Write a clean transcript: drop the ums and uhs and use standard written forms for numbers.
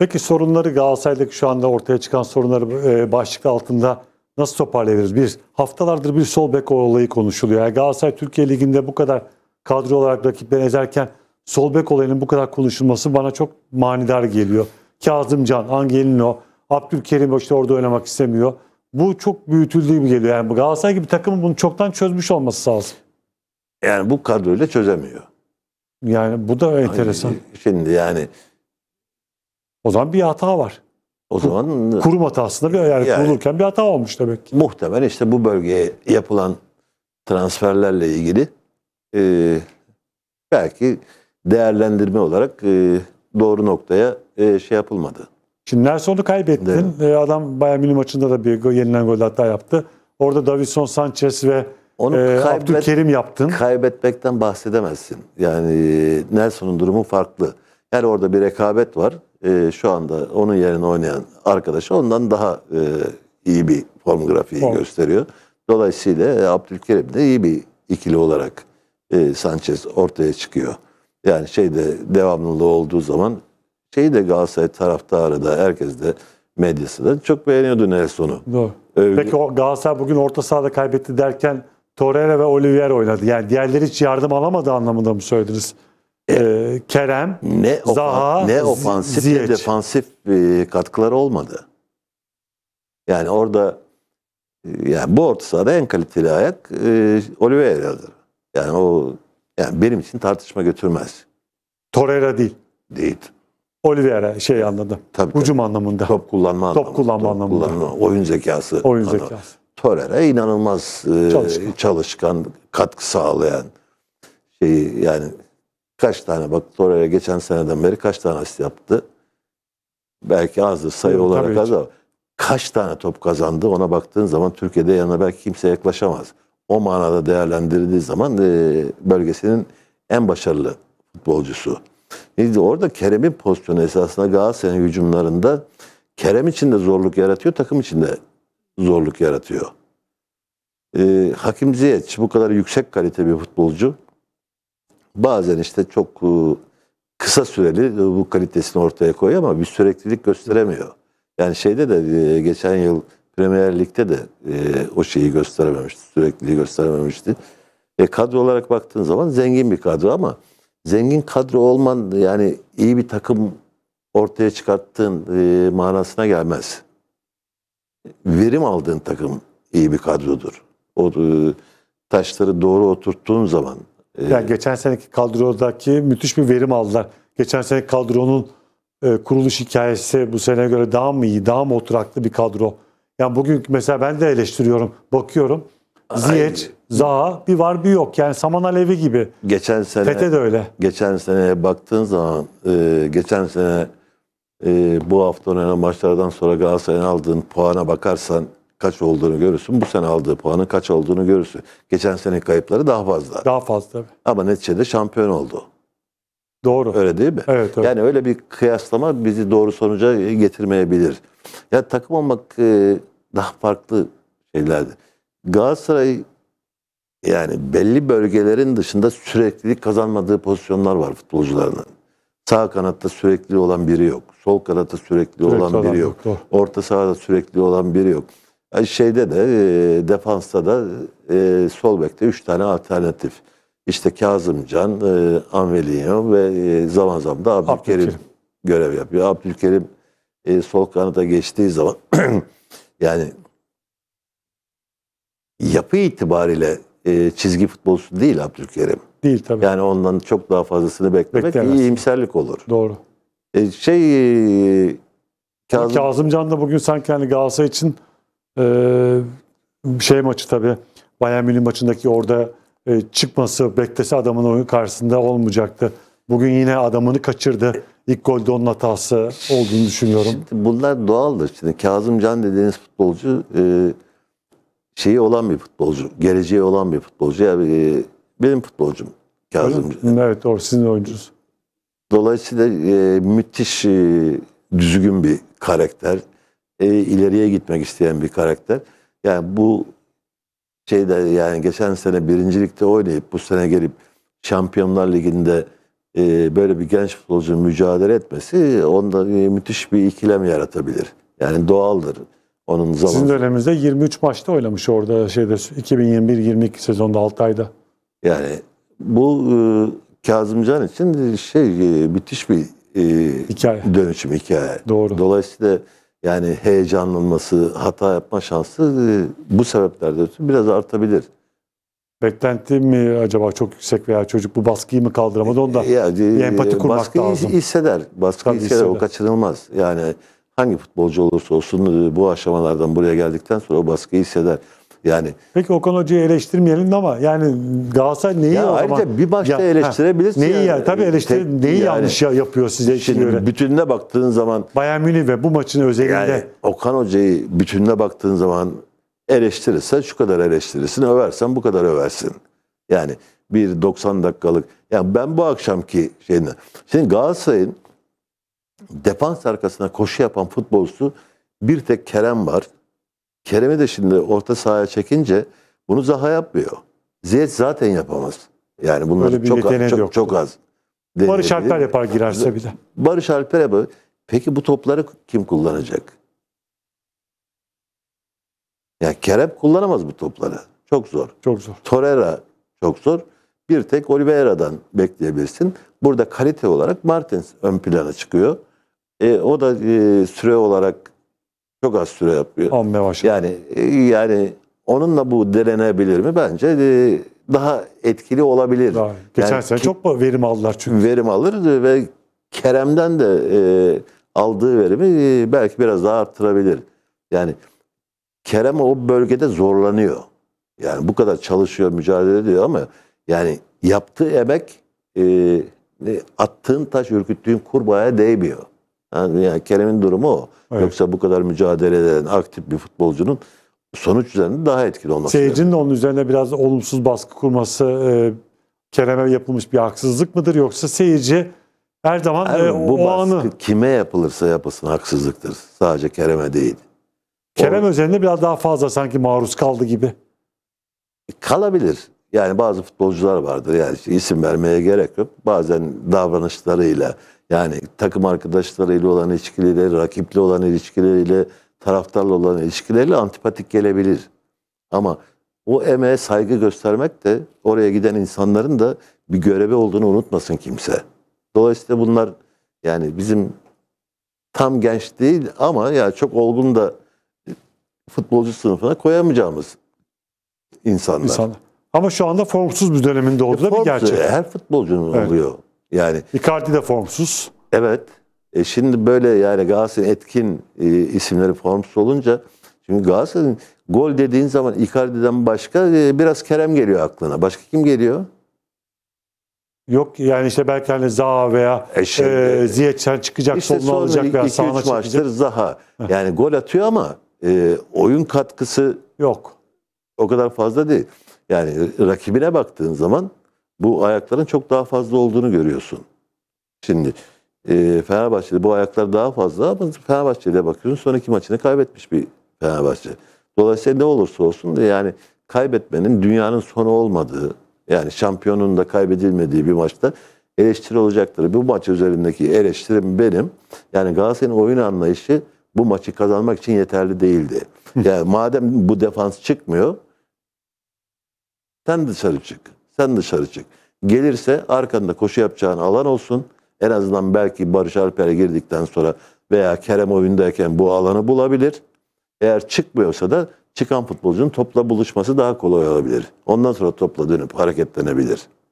Peki sorunları Galatasaray'daki şu anda ortaya çıkan sorunları başlık altında nasıl toparlayabiliriz? Bir haftalardır bir sol bek olayı konuşuluyor. Yani Galatasaray Türkiye Ligi'nde bu kadar kadro olarak rakipleri ezerken sol bek olayının bu kadar konuşulması bana çok manidar geliyor. Kazımcan, Angelino, Abdülkerim işte orada oynamak istemiyor. Bu çok büyütüldüğü gibi geliyor. Yani bu Galatasaray gibi takımın bunu çoktan çözmüş olması lazım. Yani bu kadroyla çözemiyor. Yani bu da enteresan. Şimdi yani O zaman bir hata var. o zaman Kurum hatasında yani kurulurken bir hata olmuş demek ki. muhtemelen işte bu bölgeye yapılan transferlerle ilgili belki değerlendirme olarak doğru noktaya şey yapılmadı. Şimdi Nelson'u kaybettin. Adam Bayern Münih maçında da bir yenilen gol hata yaptı. Orada Davinson Sanchez ve Onu Abdülkerim yaptın. Kaybetmekten bahsedemezsin. Yani Nelson'un durumu farklı. Yani orada bir rekabet var. Şu anda onun yerine oynayan arkadaşı ondan daha iyi bir form grafiği gösteriyor. Dolayısıyla Abdülkerim de iyi bir ikili olarak Sanchez ortaya çıkıyor. Yani devamlılığı olduğu zaman de Galatasaray taraftarı da herkes de medyası da çok beğeniyordu Nelson'u. Doğru. Peki o Galatasaray bugün orta sahada kaybetti derken Torreira ve Olivier oynadı. Yani diğerleri hiç yardım alamadı anlamında mı söylediniz? Kerem, Zaha, ne ofansif ne defansif katkıları olmadı. Yani orada yani bu orta sahada en kaliteli ayak Oliveira'dır. Yani benim için tartışma götürmez. Torreira değil. Değil. Oliveira anladım. Tabii, hücum anlamında. Top kullanma anlamında. Oyun zekası. Torreira inanılmaz çalışkan, katkı sağlayan yani kaç tane Torreira geçen seneden beri kaç tane asist yaptı? Belki azdır sayı olarak az ama kaç tane top kazandı ona baktığın zaman Türkiye'de yanına belki kimse yaklaşamaz. O manada değerlendirildiği zaman bölgesinin en başarılı futbolcusu. Orada Kerem'in pozisyonu esasında Galatasaray'ın hücumlarında Kerem için de zorluk yaratıyor, takım için de zorluk yaratıyor. Hakim Ziyech bu kadar yüksek kalite bir futbolcu. Bazen çok kısa süreli bu kalitesini ortaya koyuyor ama bir süreklilik gösteremiyor. Yani de geçen yıl Premier Lig'de de o şeyi gösterememişti, sürekliliği gösterememişti. Kadro olarak baktığın zaman zengin bir kadro ama zengin kadro olman yani iyi bir takım ortaya çıkarttığın manasına gelmez. Verim aldığın takım iyi bir kadrodur. O taşları doğru oturttuğun zaman. Yani geçen seneki kadrodaki müthiş bir verim aldılar. Geçen seneki kadronun kuruluş hikayesi bu seneye göre daha mı iyi, daha mı oturaklı bir kadro? Yani bugün mesela ben de eleştiriyorum, bakıyorum. Ziyech, Zaha bir var bir yok. Yani saman alevi gibi. Geçen sene Tete de öyle. Geçen seneye baktığın zaman geçen sene bu hafta oynanan maçlardan sonra Galatasaray'ın aldığın puana bakarsan kaç olduğunu görürsün. Bu sene aldığı puanın kaç olduğunu görürsün. Geçen sene kayıpları daha fazla. Daha fazla tabii. Ama neticede şampiyon oldu. Doğru. Öyle değil mi? Evet. Yani öyle bir kıyaslama bizi doğru sonuca getirmeyebilir. Ya takım olmak daha farklı şeylerdi. Galatasaray yani belli bölgelerin dışında süreklilik kazanmadığı pozisyonlar var futbolcularının. Sağ kanatta sürekli olan biri yok. Sol kanatta sürekli olan biri yok. Orta sahada sürekli olan biri yok. Yani defansta da sol bekte 3 tane alternatif. İşte Kazımcan, Angelino ve zaman zaman da Abdülkerim görev yapıyor. Abdülkerim sol kanata geçtiği zaman yani yapı itibariyle çizgi futbolcusu değil Abdülkerim. Değil tabii. Yani ondan çok daha fazlasını beklemek iyimserlik olur. Doğru. Kazımcan da bugün sanki Galatasaray için maçı tabii. Bayern Münih maçındaki orada çıkması, beklese adamın oyun karşısında olmayacaktı. Bugün yine adamını kaçırdı. İlk golde onun hatası olduğunu düşünüyorum. Şimdi bunlar doğaldır. Şimdi Kazımcan dediğiniz futbolcu olan bir futbolcu. Geleceği olan bir futbolcu. Yani benim futbolcum Kazımcan. Evet doğru. Sizin oyuncunuz. Dolayısıyla müthiş düzgün bir karakter. İleriye gitmek isteyen bir karakter. Yani bu yani geçen sene birincilikte oynayıp bu sene gelip Şampiyonlar Ligi'nde böyle bir genç futbolcunun mücadele etmesi onda müthiş bir ikilem yaratabilir. Yani doğaldır. Onun Sizin zamanı. döneminizde 23 maçta oynamış orada 2021-22 sezonda Altay'da. Yani bu Kazımcan için müthiş bir Hikaye. dönüşüm hikaye. Doğru. Dolayısıyla yani heyecanlanması, hata yapma şansı bu sebeplerden ötürü biraz artabilir. Beklenti mi acaba çok yüksek veya çocuk bu baskıyı mı kaldıramadı onda bir empati kurmak baskıyı lazım. hisseder. Baskıyı Tabii hisseder. O hisseder. kaçınılmaz. Yani hangi futbolcu olursa olsun bu aşamalardan buraya geldikten sonra o baskıyı hisseder. Yani Peki Okan Hoca'yı eleştirmeyelim ama yani Galatasaray neyi ya o ayrıca zaman? bir maçta Ya, eleştirebilirsin. Neyi yani. ya? Tabii neyi Yani yanlış yapıyor size için Şimdi göre? bütününe baktığın zaman Bayern Münih ve bu maçın özelinde yani Okan Hoca'yı bütününe baktığın zaman eleştirirsen şu kadar eleştirirsin, översen bu kadar översin. Yani bir 90 dakikalık. Yani ben bu akşamki şeyini. Şimdi Galatasaray'ın defans arkasına koşu yapan futbolcusu bir tek Kerem var. Kerem'i de şimdi orta sahaya çekince bunu Zaha yapmıyor. Ziyech zaten yapamaz. Yani bunlar Öyle bir çok yeteneği çok, yok. çok az. Barış Deneyebilir. Alper yapar girerse bir de. Barış Alper'e bak. Peki bu topları kim kullanacak? Yani Kerem kullanamaz bu topları. Çok zor. Çok zor. Torreira çok zor. Bir tek Oliveira'dan bekleyebilirsin. Burada kalite olarak Martins ön plana çıkıyor. O da süre olarak çok az süre yapıyor. Amma başladı. Yani onunla bu denenebilir mi? Bence daha etkili olabilir. Geçen Yani sene çok verim aldılar çünkü. verim alır ve Kerem'den de aldığı verimi belki biraz daha arttırabilir. Yani Kerem o bölgede zorlanıyor. Yani bu kadar çalışıyor, mücadele ediyor ama yani yaptığı emek attığın taş, ürküttüğün kurbağaya değmiyor. Yani Kerem'in durumu o. Evet. Yoksa bu kadar mücadele eden aktif bir futbolcunun sonuç üzerinde daha etkili olması lazım. Seyircinin de onun üzerine biraz olumsuz baskı kurması Kerem'e yapılmış bir haksızlık mıdır? Yoksa seyirci her zaman Bu o baskı anı kime yapılırsa yapılsın haksızlıktır. Sadece Kerem'e değil. Kerem özelinde biraz daha fazla sanki maruz kaldı gibi. Kalabilir. Yani bazı futbolcular vardır. Yani işte isim vermeye gerek yok. Bazen davranışlarıyla yani takım arkadaşlarıyla olan ilişkileriyle, rakiple olan ilişkileriyle, taraftarla olan ilişkileriyle antipatik gelebilir. Ama o emeğe saygı göstermek de oraya giden insanların da bir görevi olduğunu unutmasın kimse. Dolayısıyla bunlar yani bizim tam genç değil ama ya çok olgun da futbolcu sınıfına koyamayacağımız insanlar. Ama şu anda formsuz bir döneminde olduğu da bir gerçek. Her futbolcunun Evet. oluyor. Yani Icardi de formsuz. evet. Şimdi böyle yani Galatasaray'ın etkin isimleri formsuz olunca şimdi Galatasaray'ın gol dediğin zaman Icardi'den başka biraz Kerem geliyor aklına. Başka kim geliyor? Yok yani işte belki hani Zaha veya Ziyech'ten çıkacak, İşte solunu alacak veya sağına 2-3 maçtır çekecek. Zaha. Yani gol atıyor ama oyun katkısı Yok. o kadar fazla değil. Yani rakibine baktığın zaman bu ayakların çok daha fazla olduğunu görüyorsun. Şimdi Fenerbahçe'de bu ayaklar daha fazla ama Fenerbahçe'de bakıyorsun son 2 maçını kaybetmiş bir Fenerbahçe. Dolayısıyla ne olursa olsun yani kaybetmenin dünyanın sonu olmadığı yani şampiyonun da kaybedilmediği bir maçta eleştiri olacaktır. Bu maç üzerindeki eleştirim benim. Yani Galatasaray'ın oyun anlayışı bu maçı kazanmak için yeterli değildi. Yani madem bu defans çıkmıyor sen dışarı çık. Sen dışarı çık. Gelirse arkanda koşu yapacağın alan olsun. En azından belki Barış Alper'e girdikten sonra veya Kerem oyundayken bu alanı bulabilir. Eğer çıkmıyorsa da çıkan futbolcunun topla buluşması daha kolay olabilir. Ondan sonra topla dönüp hareketlenebilir.